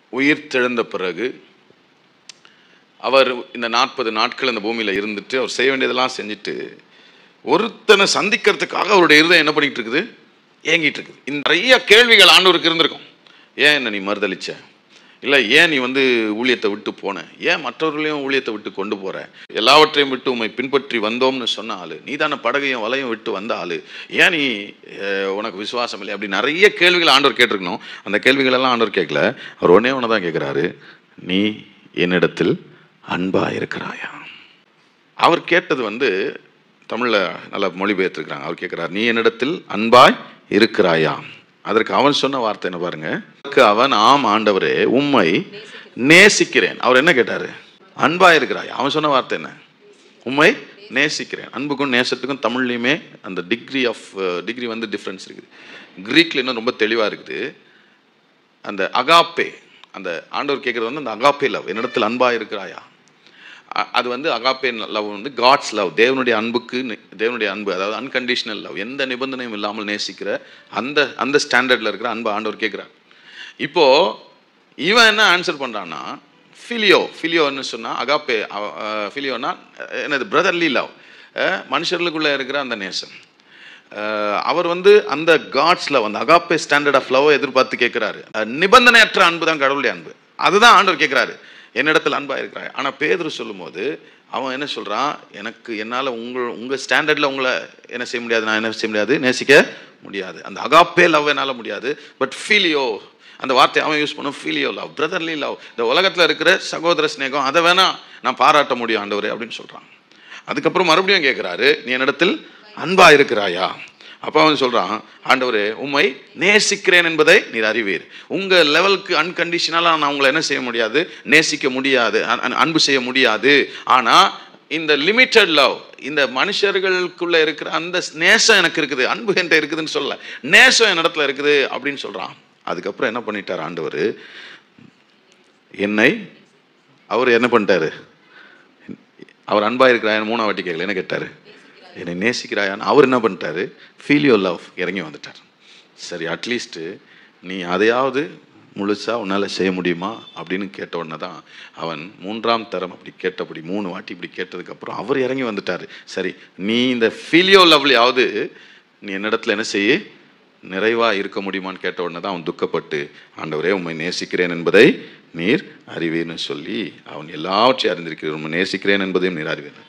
உயிர் தெழுந்த பிறகு அவர் இந்த 40 நாட்கள் இந்த பூமியில் இருந்துட்டு அவர் செய்ய வேண்டியதெல்லாம் செஞ்சுட்டு ஒருத்தனை சந்திக்கிறதுக்காக அவருடைய இருதயம் என்ன பண்ணிட்டு இருக்குது, ஏங்கிட்டு இருக்குது. இந்த நிறைய கேள்விகள் ஆண்டவருக்கு இருந்திருக்கும். ஏன் என்ன நீ மறுதளிச்ச, இல்லை ஏன் நீ ஊழியத்தை விட்டு போன, ஏன் மற்றவர்களையும் ஊழியத்தை விட்டு கொண்டு போற, எல்லாவற்றையும் விட்டு உண்மை பின்பற்றி வந்தோம்னு சொன்ன ஆளு நீ தானே, படகையும் வலையும் விட்டு வந்த ஆளு, ஏன் நீ உனக்கு விசுவாசம் இல்லை, அப்படி நிறைய கேள்விகள் ஆண்டவர் கேட்டிருக்கணும். அந்த கேள்விகளெல்லாம் ஆண்டவர் கேட்கல. அவர் ஒன்னே ஒன்று தான் கேட்குறாரு, நீ என்னிடத்தில் அன்பா இருக்கிறாயா. அவர் கேட்டது தமிழில் நல்லா மொழிபெயர்த்துருக்கிறாங்க. அவர் கேட்குறாரு, நீ என்னிடத்தில் அன்பாய் இருக்கிறாயா. அதற்கு அவன் சொன்ன வார்த்தை என்ன பாருங்க, அவன் ஆம் ஆண்டவரே உம்மை நேசிக்கிறேன். அவர் என்ன கேட்டாரு, அன்பா இருக்கிறாயா. அவன் சொன்ன வார்த்தை என்ன, உம்மை நேசிக்கிறேன். அன்புக்கும் நேசத்துக்கும் தமிழ்லையுமே அந்த டிகிரி டிஃப்ரென்ஸ் இருக்குது. கிரீக்ல இன்னும் ரொம்ப தெளிவாக இருக்குது. அந்த அகாப்பே, அந்த ஆண்டவர் கேட்குறது அந்த அகாப்பே லவ், என்னிடத்தில் அன்பா இருக்கிறாயா. அது அகாப்பே லவ் காட்ஸ் லவ், தேவனுடைய அன்புக்கு, தேவனுடைய அன்பு, அதாவது அன்கண்டிஷனல் லவ், எந்த நிபந்தனையும் இல்லாமல் நேசிக்கிற அந்த ஸ்டாண்டர்டில் இருக்கிற அன்பு ஆண்டவர் கேட்குறார். இப்போ இவன் என்ன ஆன்சர் பண்ணுறான்னா, ஃபிலியோன்னு சொன்னால் அகாப்பே, ஃபிலியோன்னா என்னது, பிரதர்லி லவ், மனுஷர்களுக்குள்ளே இருக்கிற அந்த நேசம். அவர் அந்த காட்ஸ் லவ், அந்த அகாப்பே ஸ்டாண்டர்ட் ஆஃப் லவ் எதிர்பார்த்து கேட்குறாரு. நிபந்தனையற்ற அன்பு தான் கடவுளுடைய அன்பு. அதுதான் ஆண்டவர் கேட்குறாரு, என்னிடத்தில் அன்பாக இருக்கிறாய். ஆனால் பேதுரு சொல்லும் போது அவன் என்ன சொல்கிறான், என்னால் உங்கள் ஸ்டாண்டர்டில் உங்களை என்ன செய்ய முடியாது, நான் என்ன செய்ய முடியாது, நேசிக்க முடியாது. அந்த அகாப்பே லவ் என்னால் முடியாது. பட் ஃபீலியோ, அந்த வார்த்தை அவன் யூஸ் பண்ணும், ஃபீலியோ லவ், பிரதர்லி லவ், இந்த உலகத்தில் இருக்கிற சகோதர ஸ்நேகம், அதை வேணா நான் பாராட்ட முடியும் ஆண்டவரே அப்படின்னு சொல்கிறான். அதுக்கப்புறம் மறுபடியும் கேட்குறாரு, நீ என்னிடத்தில் அன்பாக இருக்கிறாயா. அப்போ அவன் சொல்கிறான், ஆண்டவரே உம்மை நேசிக்கிறேன் என்பதை நீர் அறிவீர். உங்கள் லெவலுக்கு அன்கண்டிஷனலாக நான் உங்களை என்ன செய்ய முடியாது, நேசிக்க முடியாது, அன்பு செய்ய முடியாது. ஆனால் இந்த லிமிட்டட் லவ், இந்த மனுஷர்களுக்குள்ளே இருக்கிற அந்த நேசம் எனக்கு இருக்குது, அன்பு என்கிட்ட இருக்குதுன்னு சொல்லலை, நேசம் என் இடத்துல இருக்குது அப்படின்னு சொல்கிறான். அதுக்கப்புறம் என்ன பண்ணிட்டார் ஆண்டவர், அவர் என்ன பண்ணிட்டாரு, அவர் அன்பாக இருக்கிறாயன்னு 3ஆம் வாட்டி கேட்கல, என்ன கேட்டார், என்னை நேசிக்கிறாயான்னு. அவர் என்ன பண்ணிட்டாரு, ஃபீலியோ லவ் இறங்கி வந்துட்டார். சரி, அட்லீஸ்ட்டு நீ அதையாவது முழுசா உன்னால் செய்ய முடியுமா அப்படின்னு கேட்ட உடனே தான் அவன் 3ஆம் தரம் அப்படி கேட்டபடி 3 வாட்டி இப்படி கேட்டதுக்கப்புறம் அவர் இறங்கி வந்துட்டார். சரி, நீ இந்த ஃபீலியோ லவ்லையாவது நீ என்னிடத்துல என்ன செய்ய, நிறைவாக இருக்க முடியுமான்னு கேட்ட உடனே தான் அவன் துக்கப்பட்டு, ஆண்டவரே உம்மை நேசிக்கிறேன் என்பதை நீர் அறிவீர்னு சொல்லி, அவன் எல்லாவற்றையும் அறிந்திருக்கிறேன், உம்மை நேசிக்கிறேன் என்பதையும் நீர் அறிவீர்.